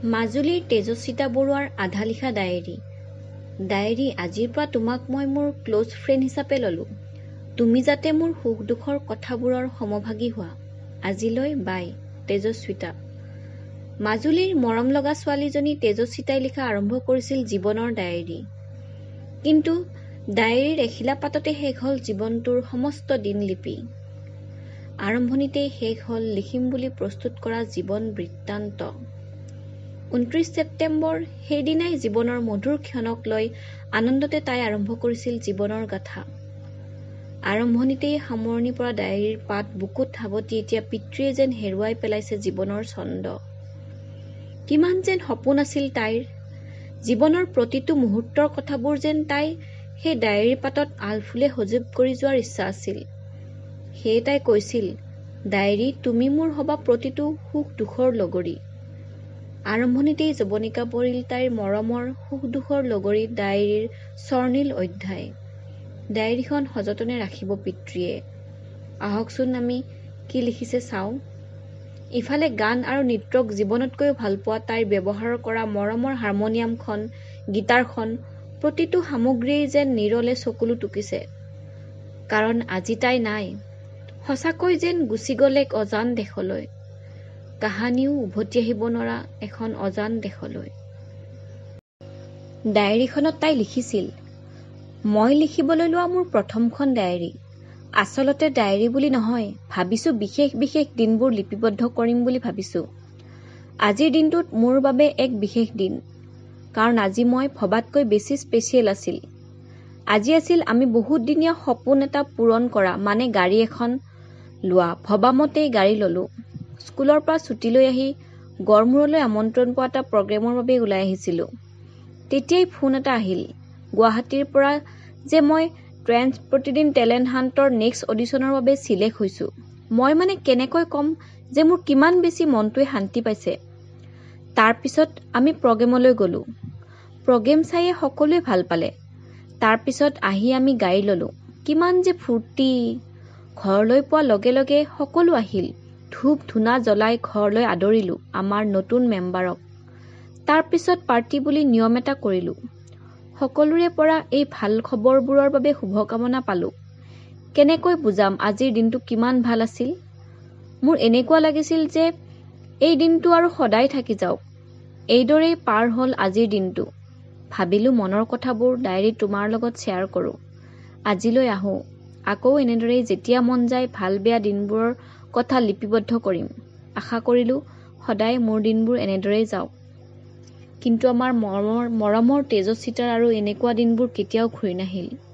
মাজুলীৰ তেজস্বিতা বৰুৱাৰ আধা লিখা ডায়েৰী। ডায়েৰী, আজিৰ পৰা তোমাক মই মোৰ ক্ল'জ ফ্ৰেণ্ড হিচাপে ল'লোঁ। তুমি যাতে মোৰ সুখ দুখৰ কথাবোৰৰ সমভাগী হোৱা। আজিলৈ বাই, তেজস্বিতা। মাজুলীৰ মৰম লগা ছোৱালীজনী তেজস্বিতাই লিখা আৰম্ভ কৰিছিল জীৱনৰ ডায়েৰী। কিন্তু ডায়েৰীৰ এখিলা পাততে শেষ হ'ল জীৱনটোৰ সমস্ত দিনলিপি। আৰম্ভণিতেই শেষ হ'ল লিখিম বুলি প্ৰস্তুত কৰা জীৱন বৃত্তান্ত। 29 ছেপ্টেম্বৰ, সেইদিনাই জীৱনৰ মধুৰ ক্ষণক লৈ আনন্দতে তাই আৰম্ভ কৰিছিল জীৱনৰ গাথা। আৰম্ভণিতেই সামৰণি পৰা ডায়েৰীৰ পাত বুকুত সাৱটি এতিয়া পিতৃয়ে যেন হেৰুৱাই পেলাইছে জীৱনৰ ছন্দ। কিমান যেন সপোন আছিল তাইৰ, জীৱনৰ প্ৰতিটো মুহূৰ্তৰ কথাবোৰ যেন তাই সেই ডায়েৰীৰ পাতত আলফুলে সজীৱ কৰি যোৱাৰ ইচ্ছা আছিল। সেয়ে তাই কৈছিল, ডায়েৰী, তুমি মোৰ হবা প্ৰতিটো সুখ দুখৰ লগৰী। আৰম্ভণিতেই যৱনিকা পৰিল তাইৰ মৰমৰ সুখ দুখৰ লগৰী ডায়েৰীৰ স্বৰ্ণীল অধ্যায়। ডায়েৰীখন সযতনে ৰাখিব পিতৃয়ে। আহকচোন আমি কি লিখিছে চাওঁ। ইফালে গান আৰু নৃত্যক জীৱনতকৈও ভালপোৱা তাইৰ ব্যৱহাৰ কৰা মৰমৰ হাৰমনিয়ামখন, গীটাৰখন, প্ৰতিটো সামগ্ৰীয়েই যেন নিৰলে চকুলো টুকিছে। কাৰণ আজি তাই নাই, সঁচাকৈ যেন গুচি গ'ল এক অজান দেশলৈ। কাহানিও উভতি আহিব নোৱাৰা এখন অজান দেশলৈ। ডায়েৰীখনত তাই লিখিছিল, মই লিখিবলৈ লোৱা মোৰ প্ৰথমখন ডায়েৰী। আচলতে ডায়েৰী বুলি নহয়, ভাবিছোঁ বিশেষ বিশেষ দিনবোৰ লিপিবদ্ধ কৰিম বুলি ভাবিছোঁ। আজিৰ দিনটোত মোৰ বাবে এক বিশেষ দিন, কাৰণ আজি মই ভবাতকৈ বেছি স্পেচিয়েল আছিল। আজি আছিল আমি বহুতদিনীয়া সপোন এটা পূৰণ কৰা, মানে গাড়ী এখন লোৱা। ভবামতেই গাড়ী ল'লোঁ। স্কুলৰ পৰা ছুটী লৈ আহি গড়মূৰলৈ আমন্ত্ৰণ পোৱা এটা প্ৰগ্ৰেমৰ বাবে ওলাই আহিছিলোঁ। তেতিয়াই ফোন এটা আহিল গুৱাহাটীৰ পৰা যে মই ট্ৰেন্স প্ৰতিদিন টেলেণ্ট হাণ্টৰ নেক্সট অডিশ্যনৰ বাবে চিলেক্ট হৈছোঁ। মই মানে কেনেকৈ ক'ম যে মোৰ কিমান বেছি মনটোৱে শান্তি পাইছে। তাৰ পিছত আমি প্ৰগ্ৰেমলৈ গ'লোঁ। প্ৰগ্ৰেম চায়ে সকলোৱে ভাল পালে। তাৰ পিছত আহি আমি গাড়ী ল'লোঁ। কিমান যে ফূৰ্তি। ঘৰলৈ পোৱাৰ লগে লগে সকলো আহিল। ধূপ ধূনা জ্বলাই ঘৰলৈ আদৰিলোঁ আমাৰ নতুন মেম্বাৰক। তাৰ পিছত পাৰ্টি বুলি নিয়ম এটা কৰিলোঁ। সকলোৰে পৰা এই ভাল খবৰবোৰৰ বাবে শুভকামনা পালোঁ। কেনেকৈ বুজাম আজিৰ দিনটো কিমান ভাল আছিল। মোৰ এনেকুৱা লাগিছিল যে এই দিনটো আৰু সদায় থাকি যাওক। এইদৰেই পাৰ হ'ল আজিৰ দিনটো। ভাবিলোঁ মনৰ কথাবোৰ ডায়েৰীত তোমাৰ লগত শ্বেয়াৰ কৰোঁ। আজিলৈ আহোঁ। আকৌ এনেদৰেই যেতিয়া মন যায় ভাল বেয়া দিনবোৰৰ কথা লিপিবদ্ধ কৰিম। আশা কৰিলোঁ সদায় মোৰ দিনবোৰ এনেদৰেই যাওক। কিন্তু আমাৰ মৰমৰ তেজস্বিতাৰ আৰু এনেকুৱা দিনবোৰ কেতিয়াও ঘূৰি নাহিল।